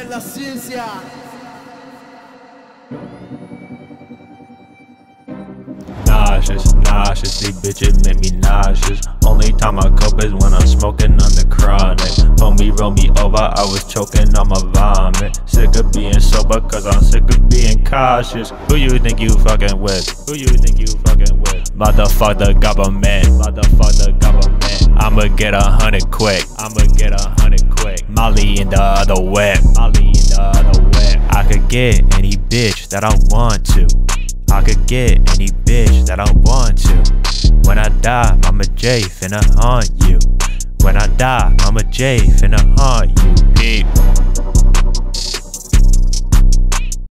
AngelLaCiencia. Nauseous, these bitches make me nauseous. Only time I cope is when I'm smoking on the chronic. Homie roll me over, I was choking on my vomit. Sick of being sober cause I'm sick of being cautious. Who you think you fucking with? Who you think you fucking with? Motherfuck the government. Motherfuck the government. I'ma get 100 quick. I'ma get 100 quick. Molly in the other whip. Molly in the other whip. I could get any bitch that I want to. I could get any bitch that I want to. When I die, Mama J finna haunt you. When I die, Mama J finna haunt you. Peep.